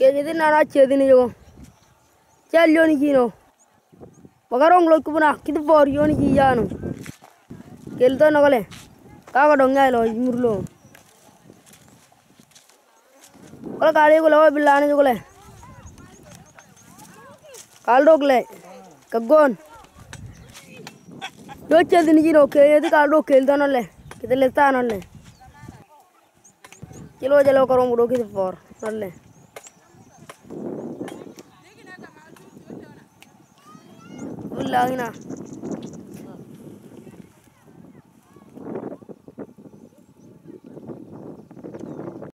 jadi nana cedi ni jo cel yoni kino magarong lo kubuna kitu for yoni ki yano kel to nagale kaga dong nyai lo murlo kala kali ko lawa bilane jo kale kal dogle kagon do cedi ni jino ke yedi kal do kel to nale kitu le ta nale kilo jalo karong do kitu for nale Lagina.